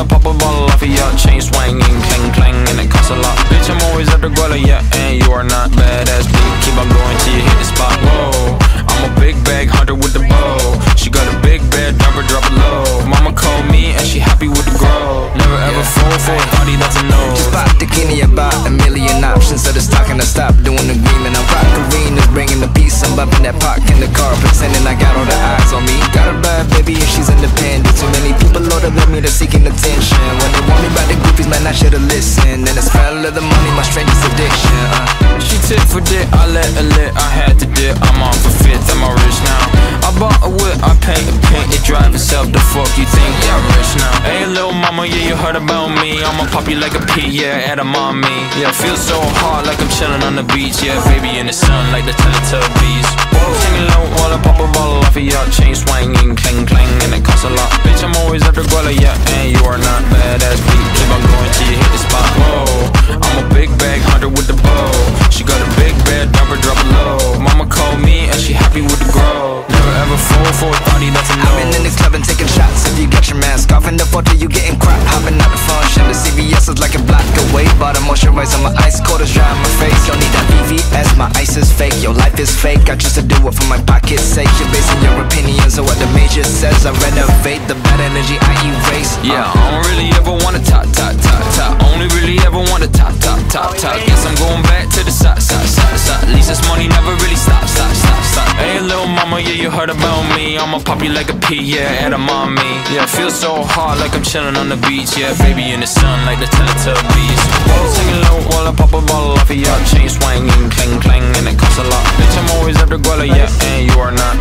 while I pop a bottle off of ya. Chain swinging, clang clang, and it costs a lot. Bitch, I'm always at the guala, yeah, and you are not badass beat. Keep on going till you hit the spot. Whoa, I'm a big bag hunter with the bow. She got a big bed, drop it low. Mama called me and she happy with the grow. Never ever fall for a body that's a no. Just pop the guinea about a million options. So the talking, I stop doing agreement. I'm rock arenas, bringing the peace. I'm bumping that park in the car, pretending I got all the eyes on me. Got a bad baby and she's independent. Too many people older than me, they're seeking attention. When they want me by the groupies, man, I should've listened. And the smell of the money, my strangest addiction. She tit for dick, I let her lit, I had to dip. I'm on for fifth, I'm all rich now. I bought a whip, I paint a paint, it drive itself. The fuck you think? Yeah, I'm rich now. Hey, little mama, yeah, you heard about me. I'ma pop you like a pea, yeah, at a mommy. Yeah, feel so hard like I'm chilling on the beach. Yeah, baby in the sun like the Teletubbies. Singing low while I pop a bottle off of ya. Chain swinging, clang clang, and it costs a lot. Bitch, I'm always at the guala, yeah, and you are not badass beat. Keep on going till you hit the spot. Whoa, I'm a big bag hunter with the bow. She got a big bed, drop it low. Mama called me and she happy with the grow. Never ever fall for a party that's a no. I've been in this club and taking shots. If you got your mask off in the photo, you getting crap. Hopping out the function, the CVS is like a block away. Bought a moisturizer, my ice cold is dry on my face. Don't need that VVS, my ice is fake. Your life is fake, I choose to do it for my pocket's sake. You're basing your opinions on what the major says. I renovate the bad energy I erase. Yeah, I don't really ever wanna top. Only really ever wanna top. Guess I'm going back to the side. At least this money never really stop. Hey, little mama, yeah, you heard about me. I'ma pop you like a pea, yeah, at a mommy. Yeah, feel so hard like I'm chilling on the beach. Yeah, baby in the sun like the Teletubbies. Singing low while I pop a bottle off of ya. Chain swinging, clang clang, and it costs a lot. Bitch, I'm always at the guala, yeah, and you are not